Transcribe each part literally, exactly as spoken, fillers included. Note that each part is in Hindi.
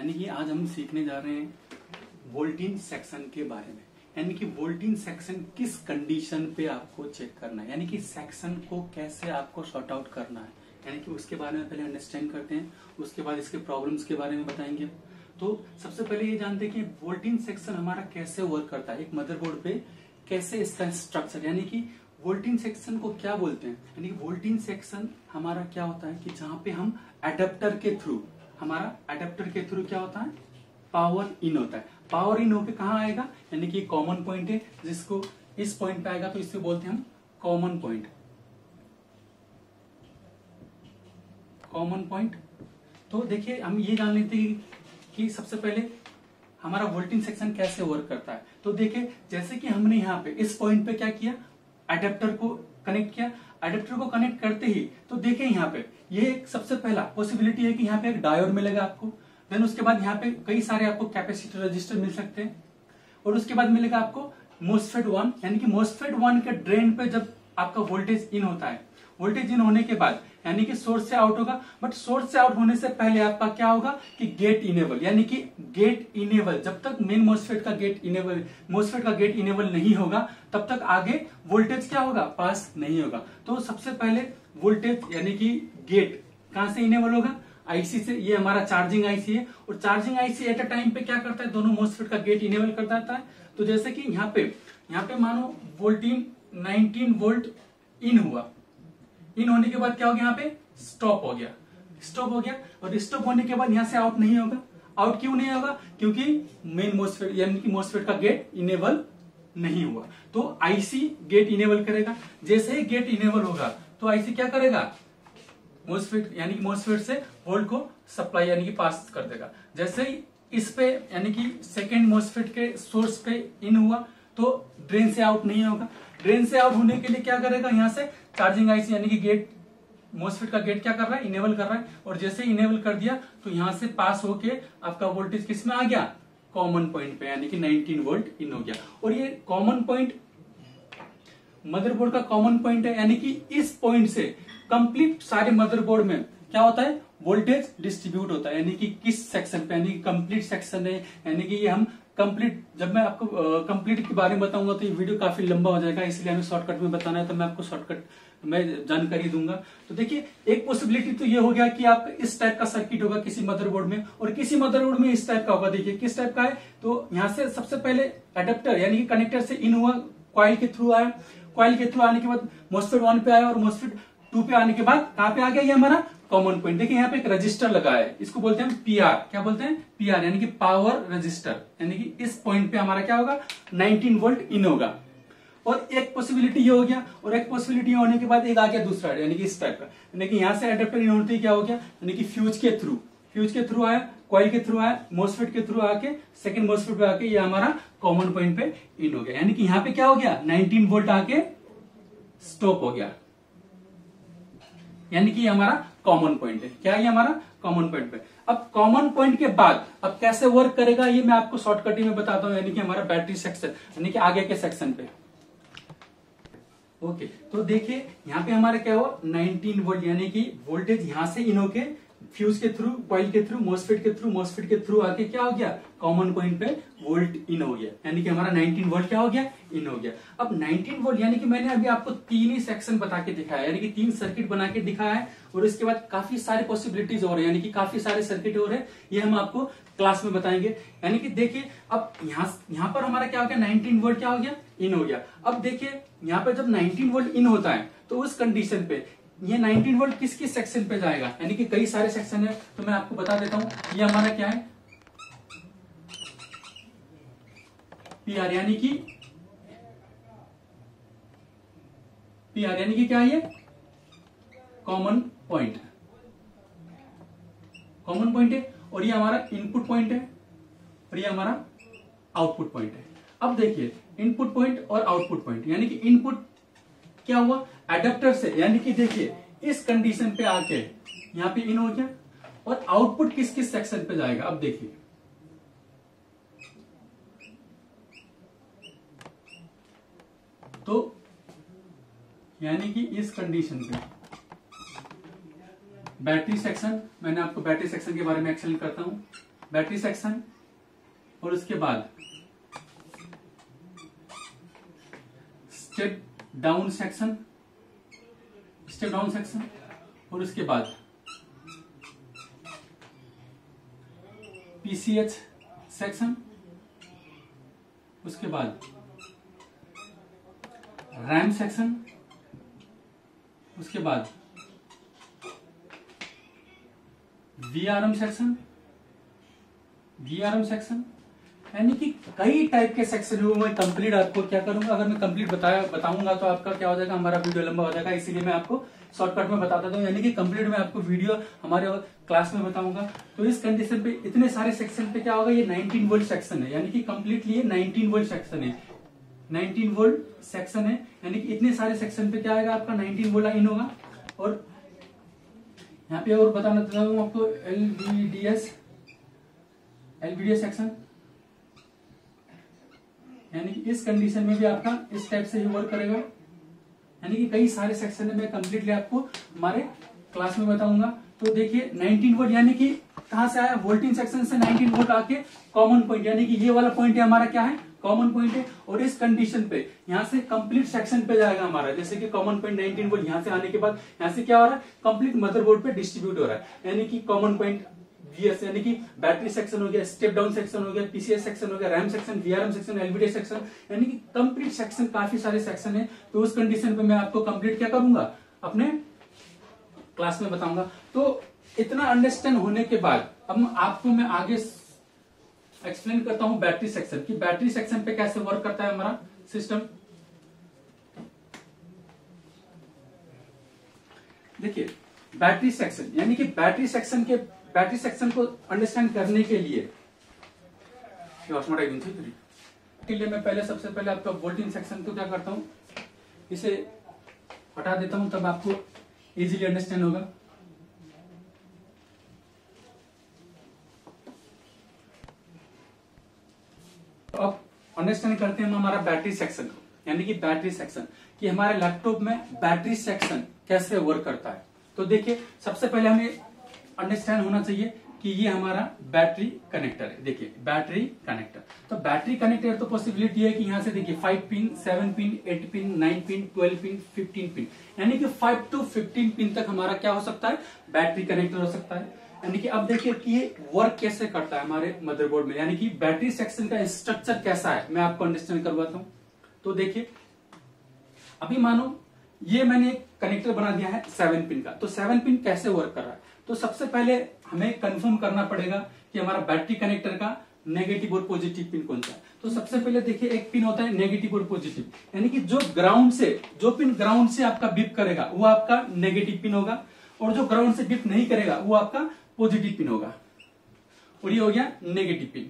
यानी कि आज हम सीखने जा रहे हैं वोल्टेज सेक्शन के बारे में। यानी कि वोल्टेज सेक्शन किस कंडीशन पे आपको चेक करना है, यानी कि सेक्शन को कैसे आपको सॉर्ट आउट करना है, यानी कि उसके बारे में पहले अंडरस्टैंड करते हैं, उसके बाद इसके प्रॉब्लम्स के बारे में बताएंगे। तो सबसे पहले ये जानते हैं कि वोल्टेज सेक्शन हमारा कैसे वर्क करता है, एक मदरबोर्ड पे कैसे इसका स्ट्रक्चर, यानी कि वोल्टेज सेक्शन को क्या बोलते हैं। यानी कि वोल्टेज सेक्शन हमारा क्या होता है कि जहां पे हम एडेप्टर के थ्रू, हमारा एडेप्टर के थ्रू क्या होता है, पावर इन होता है। पावर इन होके कहाँ आएगा, यानी कि कॉमन पॉइंट है, जिसको इस पॉइंट पे आएगा तो इससे बोलते हैं हम कॉमन पॉइंट। कॉमन पॉइंट तो देखिए हम ये जान लेते हैं कि सबसे पहले हमारा वोल्टेज सेक्शन कैसे वर्क करता है। तो देखिए जैसे कि हमने यहाँ पे इस पॉइंट पे क्या किया, एडेप्टर को कनेक्ट किया। एडेप्टर को कनेक्ट करते ही तो देखिए यहाँ पे ये एक सबसे पहला पॉसिबिलिटी है कि यहाँ पे एक डायोड मिलेगा आपको। देन उसके बाद यहाँ पे कई सारे आपको कैपेसिटर रजिस्टर मिल सकते हैं, और उसके बाद मिलेगा आपको मोस्फेट वन, यानी कि मोस्फेट वन के ड्रेन पे जब आपका वोल्टेज इन होता है, वोल्टेज इन होने के बाद यानी कि सोर्स से आउट होगा, बट सोर्स से आउट होने से पहले आपका क्या होगा कि गेट इनेबल, यानी कि गेट इनेबल जब तक मेन मोस्फेट का गेट इनेबल मोस्फेट का गेट इनेबल नहीं होगा तब तक आगे वोल्टेज क्या होगा, पास नहीं होगा। तो सबसे पहले वोल्टेज यानी कि गेट कहां से इनेबल होगा, आईसी से। ये हमारा चार्जिंग आईसी है, और charging IC at a time पे क्या करता है, दोनों मोस्फेट का गेट इनेबल कर देता है। तो जैसे कि यहाँ पे यहाँ पे मानो वोल्टेज नाइनटीन वोल्ट इन हुआ, इन होने के बाद क्या हो गया, यहाँ पे स्टॉप हो गया, स्टॉप हो गया, और स्टॉप होने के बाद यहाँ से आउट नहीं होगा। आउट क्यों नहीं होगा, क्योंकि मेन मोस्फेट यानी कि मोस्फेट का गेट इनेबल नहीं हुआ। तो आईसी गेट इनेबल करेगा। जैसे ही गेट इनेबल होगा तो आईसी क्या करेगा, मोस्फेट यानी कि मोस्फेट से वोल्ट को सप्लाई यानी कि पास कर देगा। जैसे ही इस पे यानी कि सेकेंड मोस्फेट के सोर्स पे इन हुआ तो ड्रेन से आउट नहीं होगा। ड्रेन से आउट होने के लिए क्या करेगा, यहाँ से चार्जिंग आईसी यानी कि गेट मोस्फेट का गेट क्या कर रहा है, इनेबल कर रहा है, और जैसे इनेबल कर दिया तो यहाँ से पास होके आपका वोल्टेज किस में आ गया, कॉमन पॉइंट पे, यानी कि नाइनटीन वोल्ट इन हो गया। और ये कॉमन पॉइंट मदरबोर्ड का कॉमन पॉइंट है, यानी कि इस पॉइंट से कंप्लीट सारे मदरबोर्ड में क्या होता है, वोल्टेज डिस्ट्रीब्यूट होता है। यानी कि किस सेक्शन पे, यानी कि कंप्लीट सेक्शन है, यानी कि ये हम कंप्लीट, जब मैं आपको कंप्लीट के बारे में बताऊंगा तो ये वीडियो काफी लंबा हो जाएगा, इसलिए हमें शॉर्टकट में बताना है, तो मैं आपको शॉर्टकट में जानकारी दूंगा। तो देखिए एक पॉसिबिलिटी तो ये हो गया कि आप इस टाइप का सर्किट होगा किसी मदरबोर्ड में, और किसी मदरबोर्ड में इस टाइप का होगा। देखिए किस टाइप का है, तो यहाँ से सबसे पहले एडेप्टर यानी कि कनेक्टर से इन हुआ, कॉइल के थ्रू आया, कॉइल के थ्रू आने के बाद मोस्फेट वन पे आया, और मोस्फेट टू पे आने के बाद कहां पे आ गया, ये हमारा कॉमन पॉइंट। देखिए यहाँ पे एक रजिस्टर लगा है, इसको बोलते हैं पीआर। क्या बोलते हैं, पीआर, यानी कि पावर रजिस्टर। यानी कि इस पॉइंट पे हमारा क्या होगा, नाइनटीन वोल्ट इन होगा। और एक पॉसिबिलिटी ये हो गया, और एक पॉसिबिलिटी होने के बाद एक आ गया दूसरा, यानी कि इस टाइप का, यानी कि यहाँ से एडेप्टर इन होते ही क्या हो गया, यानी कि फ्यूज के थ्रू, फ्यूज के थ्रू आया, कॉइल के थ्रू आया, मोस्फेट के थ्रू आके सेकंड मोस्फेट पे आके ये हमारा कॉमन पॉइंट पे इन हो गया। यानी कि यहाँ पे क्या हो गया, नाइनटीन वोल्ट आके स्टॉप हो गया, यानी कि हमारा कॉमन पॉइंट है। क्या है हमारा कॉमन पॉइंट पे। अब कॉमन पॉइंट के बाद अब कैसे वर्क करेगा ये मैं आपको शॉर्टकट में बताता हूं, यानी कि हमारा बैटरी सेक्शन, यानी कि आगे के सेक्शन पे। ओके, तो देखिए यहाँ पे हमारा क्या हुआ, नाइनटीन वोल्ट, यानी कि वोल्टेज यहां से इन होके फ्यूज के थ्रू, कॉइल के थ्रू, मोस्फेट के थ्रू, मोस्फेट के थ्रू आके क्या हो गया, कॉमन पॉइंट पे वोल्ट इन हो गया, यानी कि हमारा नाइनटीन वोल्ट क्या हो गया, इन हो गया। अब नाइनटीन वोल्ट यानी कि मैंने अभी आपको तीन ही सेक्शन बता के दिखाया, यानी कि तीन सर्किट बना के दिखाया है, और इसके बाद काफी सारे पॉसिबिलिटीज हो रहे हैं, यानी कि काफी सारे सर्किट हो रहे हैं, ये हम आपको क्लास में बताएंगे। यानी कि देखिए अब यहाँ यहाँ पर हमारा क्या हो गया, नाइनटीन वोल्ट क्या हो गया, इन हो गया। अब देखिए यहाँ पे जब नाइनटीन वोल्ट इन होता है तो उस कंडीशन पे ये नाइनटीन वोल्ट किस किस सेक्शन पे जाएगा, यानी कि कई सारे सेक्शन है, तो मैं आपको बता देता हूं। ये हमारा क्या है, पीआर, यानी कि पीआर यानी कि क्या है, ये कॉमन पॉइंट, कॉमन पॉइंट है, और ये हमारा इनपुट पॉइंट है, और ये हमारा आउटपुट पॉइंट है। अब देखिए इनपुट पॉइंट और आउटपुट पॉइंट, यानी कि इनपुट क्या हुआ, एडेप्टर से, यानी कि देखिए इस कंडीशन पे आके यहां पे इन हो गया, और आउटपुट किस किस सेक्शन पे जाएगा। अब देखिए तो यानी कि इस कंडीशन पे बैटरी सेक्शन, मैंने आपको बैटरी सेक्शन के बारे में एक्सप्लेन करता हूं। बैटरी सेक्शन, और उसके बाद step down section, step down section, और उसके बाद पीसीएच सेक्शन, उसके बाद रैम सेक्शन, उसके बाद वीआरएम सेक्शन, वीआरएम सेक्शन, यानी कि कई टाइप के सेक्शन है वो मैं कंप्लीट आपको क्या करूंगा, अगर मैं कंप्लीट बताया बताऊंगा तो आपका क्या हो जाएगा, हमारा वीडियो लंबा हो जाएगा, इसीलिए मैं आपको शॉर्टकट में बता देता हूँ, यानी कि कंप्लीट में आपको वीडियो हमारे क्लास में बताऊंगा। तो इस कंडीशन पे इतने सारे सेक्शन पे क्या होगा, ये नाइनटीन वोल्ट सेक्शन है, यानी कि कंप्लीटली ये नाइनटीन वोल्ट सेक्शन है, नाइनटीन वोल्ट सेक्शन है, यानी कि इतने सारे सेक्शन पे क्या आएगा आपका नाइनटीन वोल्ट इन होगा। और यहाँ पे और बताना चाहता हूँ आपको एलवीडीएस, एलवीडीएस सेक्शन, यानी कि इस कंडीशन में भी आपका इस टाइप से ही वर्क करेगा, यानी कि कई सारे सेक्शन है, मैं कंप्लीटली आपको हमारे क्लास में बताऊंगा। तो देखिए नाइनटीन वोल्ट यानी कि कहां से आया, वोल्टिंग सेक्शन से नाइनटीन वोल्ट आके कॉमन पॉइंट, यानी कि ये वाला पॉइंट है हमारा क्या है, कॉमन पॉइंट है, और इस कंडीशन पे यहां से कंप्लीट सेक्शन पे जाएगा हमारा, जैसे कि कॉमन पॉइंट नाइनटीन वोल्ट यहां से आने के बाद यहां से क्या हो रहा है, कंप्लीट मदरबोर्ड पे डिस्ट्रीब्यूट हो रहा है, यानी कि कॉमन पॉइंट वीएस, यानी कि बैटरी सेक्शन हो गया, स्टेप डाउन सेक्शन हो गया, पीसीएस सेक्शन हो गया, RAM section, VRM section, LVDS section, यानी कि कंप्लीट सेक्शन, काफी सारे सेक्शन है। तो उस कंडीशन पे मैं आपको कंप्लीट क्या करूंगा, अपने क्लास में बताऊंगा। तो इतना अंडरस्टैंड होने के बाद अब आपको मैं आगे एक्सप्लेन करता हूं बैटरी सेक्शन की, बैटरी सेक्शन पे कैसे वर्क करता है हमारा सिस्टम। देखिए बैटरी सेक्शन, यानी कि बैटरी सेक्शन के बैटरी सेक्शन को अंडरस्टैंड करने के लिए के लिए मैं पहले सबसे पहले आपका वोल्टिंग सेक्शन को क्या करता हूं, इसे हटा देता हूं, तब आपको इजीली अंडरस्टैंड होगा। तो अब अंडरस्टैंड करते हैं हम हमारा बैटरी सेक्शन को, यानी कि बैटरी सेक्शन कि हमारे लैपटॉप में बैटरी सेक्शन कैसे वर्क करता है। तो देखिए सबसे पहले हमें अंडरस्टैंड होना चाहिए कि ये हमारा बैटरी कनेक्टर है। देखिए बैटरी कनेक्टर, तो बैटरी कनेक्टर तो पॉसिबिलिटी है कि यहां से देखिए five pin, seven pin, eight pin, nine pin, twelve pin, fifteen pin, यानी कि फाइव टू फिफ्टीन पिन तक हमारा क्या हो सकता है, बैटरी कनेक्टर हो सकता है। यानी कि अब देखिए कि ये वर्क कैसे करता है हमारे मदरबोर्ड में, यानी कि बैटरी सेक्शन का स्ट्रक्चर कैसा है, मैं आपको अंडरस्टैंड करवाता हूं। तो देखिए अभी मानो ये मैंने एक कनेक्टर बना दिया है सेवन पिन का, तो सेवन पिन कैसे वर्क कर रहा है। तो सबसे पहले हमें कंफर्म करना पड़ेगा कि हमारा बैटरी कनेक्टर का नेगेटिव और पॉजिटिव पिन कौन सा है। तो सबसे पहले देखिए एक पिन होता है नेगेटिव और पॉजिटिव, यानी कि जो ग्राउंड से जो पिन ग्राउंड से आपका बिप करेगा वो आपका नेगेटिव पिन होगा, और जो ग्राउंड से बिप नहीं करेगा वो आपका पॉजिटिव पिन होगा, और ये हो गया नेगेटिव पिन,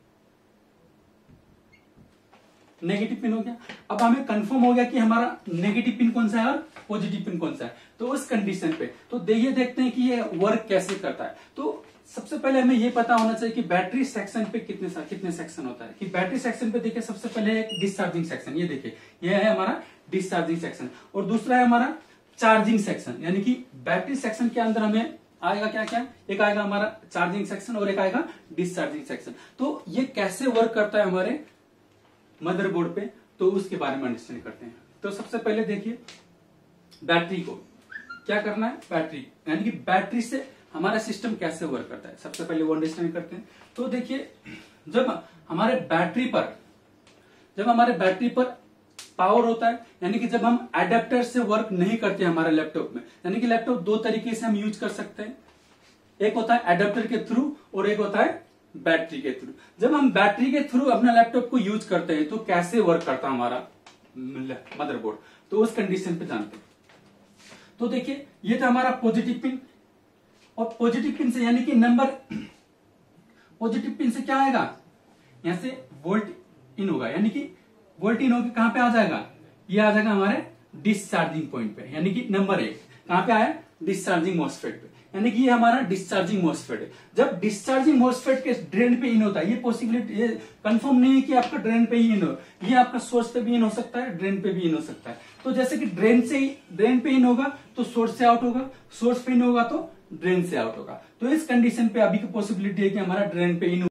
नेगेटिव पिन हो गया। अब हमें कंफर्म हो गया कि हमारा नेगेटिव पिन कौन सा है और पॉजिटिव पिन कौन सा है। तो उस कंडीशन पे तो देखिए देखते हैं कि ये वर्क कैसे करता है। तो सबसे पहले हमें ये पता होना चाहिए कि बैटरी सेक्शन पे कितने कितने सेक्शन होता है। कि बैटरी सेक्शन पे देखिए सबसे पहले एक डिस्चार्जिंग सेक्शन, ये देखिए ये है हमारा डिस्चार्जिंग सेक्शन, और दूसरा है हमारा चार्जिंग सेक्शन, यानी कि बैटरी सेक्शन के अंदर हमें आएगा क्या क्या, एक आएगा हमारा चार्जिंग सेक्शन और एक आएगा डिस्चार्जिंग सेक्शन। तो ये कैसे वर्क करता है हमारे मदरबोर्ड पे, तो उसके बारे में अंडरस्टैंड करते हैं। तो सबसे पहले देखिए बैटरी को क्या करना है, बैटरी यानी कि बैटरी से हमारा सिस्टम कैसे वर्क करता है, सबसे पहले वो अंडरस्टैंड करते हैं। तो देखिए जब हमारे बैटरी पर जब हमारे बैटरी पर पावर होता है, यानी कि जब हम एडेप्टर से वर्क नहीं करते हमारे लैपटॉप में, यानी कि लैपटॉप दो तरीके से हम यूज कर सकते हैं, एक होता है एडेप्टर के थ्रू और एक होता है बैटरी के थ्रू। जब हम बैटरी के थ्रू अपना लैपटॉप को यूज करते हैं तो कैसे वर्क करता है हमारा मदरबोर्ड, तो उस कंडीशन पे जानते हैं। तो देखिए ये था हमारा पॉजिटिव पिन, और पॉजिटिव पिन से यानी कि नंबर पॉजिटिव पिन से क्या आएगा, यहां से वोल्ट इन होगा, यानी कि वोल्ट इन होकर कहां पे आ जाएगा, ये आ जाएगा हमारे डिस्चार्जिंग पॉइंट पे, यानी कि नंबर एक कहां पे आया, डिस्चार्जिंग मॉसफेट पे, यानी कि ये हमारा डिस्चार्जिंग मॉसफेट है। जब डिस्चार्जिंग मॉसफेट के ड्रेन पे इन होता है, ये पॉसिबिलिटी ये कंफर्म नहीं है कि आपका ड्रेन पे ही इन हो, ये आपका सोर्स पे भी इन हो सकता है, ड्रेन पे भी इन हो सकता है। तो जैसे कि ड्रेन से ही ड्रेन पे इन होगा तो सोर्स से आउट होगा, सोर्स पे इन होगा तो ड्रेन से आउट होगा। तो इस कंडीशन पे अभी की पॉसिबिलिटी है कि हमारा ड्रेन पे इन